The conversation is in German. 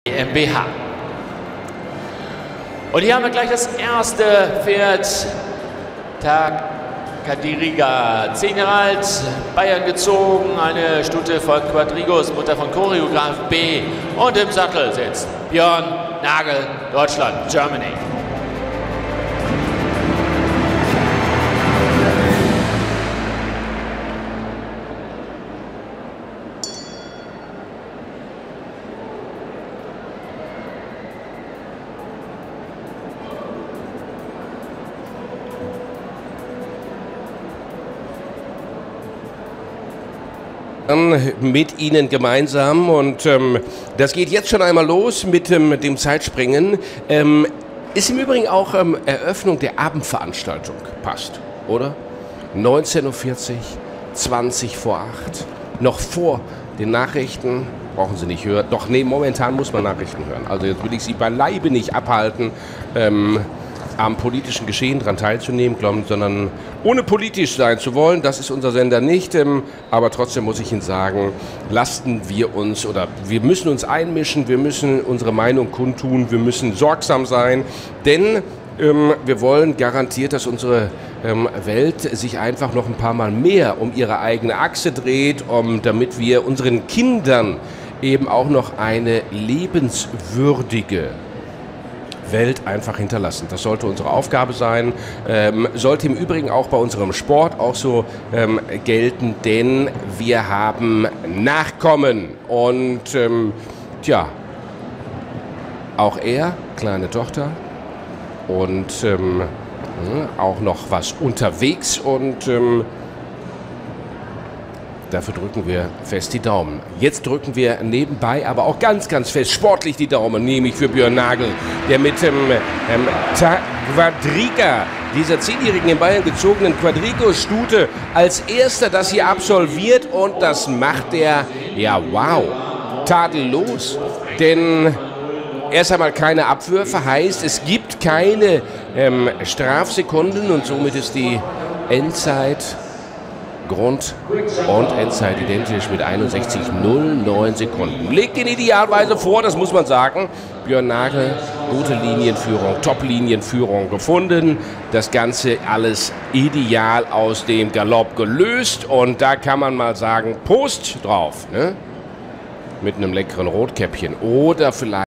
GmbH. Und hier haben wir gleich das erste Pferd, Kadiriga, 10 Jahre alt, Bayern gezogen, eine Stute von Quadrigos, Mutter von Choreograf B. Und im Sattel sitzt Björn Nagel, Deutschland, Germany. Mit Ihnen gemeinsam und das geht jetzt schon einmal los mit dem Zeitspringen. Ist im Übrigen auch Eröffnung der Abendveranstaltung. Passt, oder? 19:40 Uhr, 20 vor 8. Noch vor den Nachrichten. Brauchen Sie nicht hören. Doch, nee, momentan muss man Nachrichten hören. Also jetzt will ich Sie beileibe nicht abhalten, am politischen Geschehen daran teilzunehmen, sondern ohne politisch sein zu wollen. Das ist unser Sender nicht. Aber trotzdem muss ich Ihnen sagen, lassen wir uns oder wir müssen uns einmischen, wir müssen unsere Meinung kundtun, wir müssen sorgsam sein, denn wir wollen garantiert, dass unsere Welt sich einfach noch ein paar Mal mehr um ihre eigene Achse dreht, damit wir unseren Kindern eben auch noch eine lebenswürdige Welt einfach hinterlassen. Das sollte unsere Aufgabe sein, sollte im Übrigen auch bei unserem Sport auch so gelten, denn wir haben Nachkommen und tja, auch er, kleine Tochter und auch noch was unterwegs und dafür drücken wir fest die Daumen. Jetzt drücken wir nebenbei aber auch ganz, ganz fest sportlich die Daumen, nämlich für Björn Nagel, der mit dem Quadriga, dieser 10-jährigen in Bayern gezogenen Quadrigo-Stute, als erster das hier absolviert und das macht er, ja wow, tadellos, denn erst einmal keine Abwürfe, heißt es gibt keine Strafsekunden und somit ist die Endzeit Grund- und Endzeit identisch mit 61,09 Sekunden. Legt in Idealweise vor, das muss man sagen. Björn Nagel, gute Linienführung, Top-Linienführung gefunden. Das Ganze alles ideal aus dem Galopp gelöst. Und da kann man mal sagen, Prost drauf, ne? Mit einem leckeren Rotkäppchen. Oder vielleicht